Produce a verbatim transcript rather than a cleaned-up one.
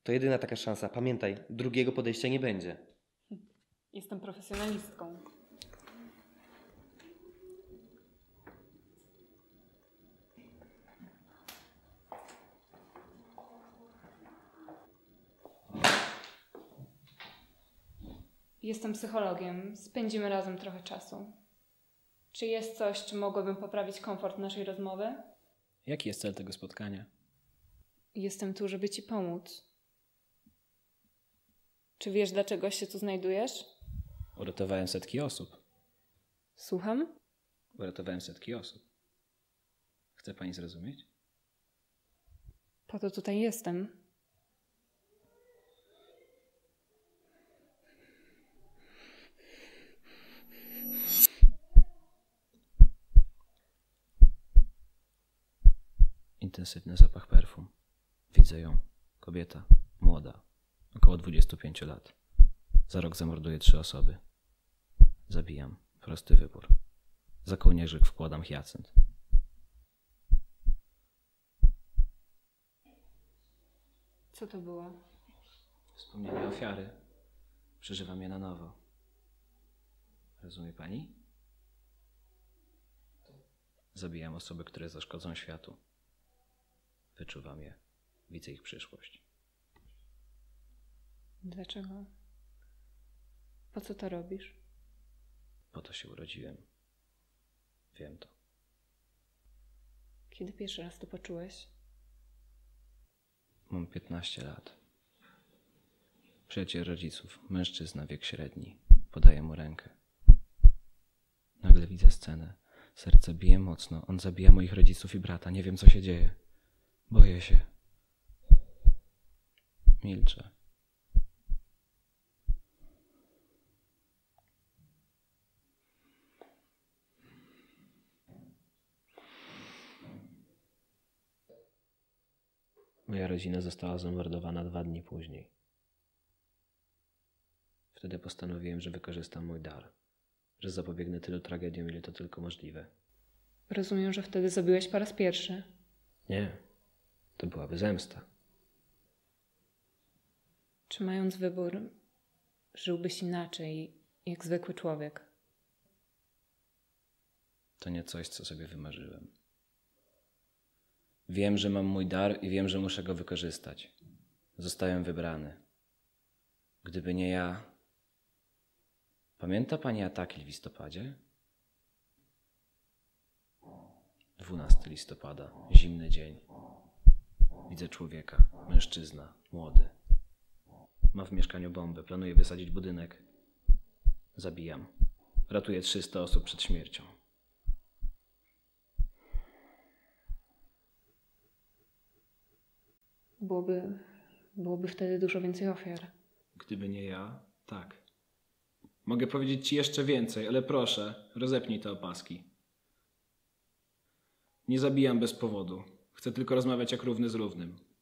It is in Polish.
To jedyna taka szansa. Pamiętaj, drugiego podejścia nie będzie. Jestem profesjonalistką. Jestem psychologiem. Spędzimy razem trochę czasu. Czy jest coś, czym mogłabym poprawić komfort naszej rozmowy? Jaki jest cel tego spotkania? Jestem tu, żeby ci pomóc. Czy wiesz, dlaczego się tu znajdujesz? Uratowałem setki osób. Słucham? Uratowałem setki osób. Chce pani zrozumieć? Po to tutaj jestem. Intensywny zapach perfum. Widzę ją. Kobieta. Młoda. Około dwudziestu pięciu lat. Za rok zamorduję trzy osoby. Zabijam. Prosty wybór. Za kołnierzyk wkładam hyacynt. Co to było? Wspomnienie ofiary. Przeżywam je na nowo. Rozumie pani? Zabijam osoby, które zaszkodzą światu. Wyczuwam je. Widzę ich przyszłość. Dlaczego? Po co to robisz? Po to się urodziłem. Wiem to. Kiedy pierwszy raz to poczułeś? Mam piętnaście lat. Przyjaciel rodziców, mężczyzna, wiek średni. Podaję mu rękę. Nagle widzę scenę. Serce bije mocno. On zabija moich rodziców i brata. Nie wiem, co się dzieje. Boję się. Milczę. Moja rodzina została zamordowana dwa dni później. Wtedy postanowiłem, że wykorzystam mój dar, że zapobiegnę tylu tragediom, ile to tylko możliwe. Rozumiem, że wtedy zabiłeś po raz pierwszy. Nie, to byłaby zemsta. Czy mając wybór, żyłbyś inaczej, jak zwykły człowiek? To nie coś, co sobie wymarzyłem. Wiem, że mam mój dar i wiem, że muszę go wykorzystać. Zostałem wybrany. Gdyby nie ja... Pamięta pani ataki w listopadzie? dwunastego listopada, zimny dzień. Widzę człowieka, mężczyzna, młody. Ma w mieszkaniu bombę, planuje wysadzić budynek. Zabijam. Ratuję trzysta osób przed śmiercią. Byłoby, byłoby wtedy dużo więcej ofiar. Gdyby nie ja, tak. Mogę powiedzieć ci jeszcze więcej, ale proszę, rozepnij te opaski. Nie zabijam bez powodu. Chcę tylko rozmawiać jak równy z równym.